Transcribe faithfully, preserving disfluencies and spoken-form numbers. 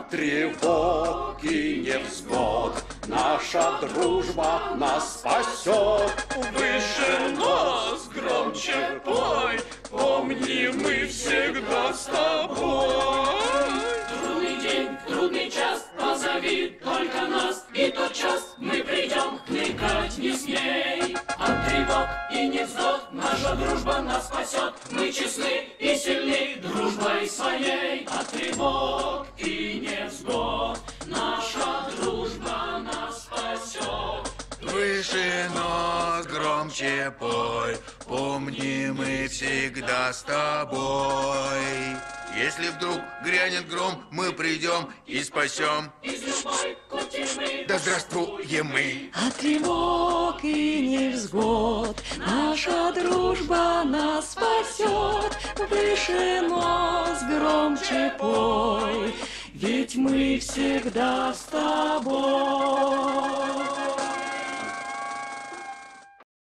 от тревог и невзгод. Наша дружба нас спасет. Выше нас, громче пой, помни, мы всегда с тобой. Трудный день, трудный час, позови только нас, и тот час мы придем, кныкать не смей. От тревог и невзгод наша дружба нас спасет. Мы честны и сильны дружбой своей. От тревог и невзгод наша дружба нас спасет. Выше нос, громче пой, помни, мы всегда с тобой. Если вдруг грянет гром, мы придем и спасем. Из любой кути мы Да здравствуем мы. От тревог и невзгод наша дружба нас спасет. Выше нос, громче пой, ведь мы всегда с тобой.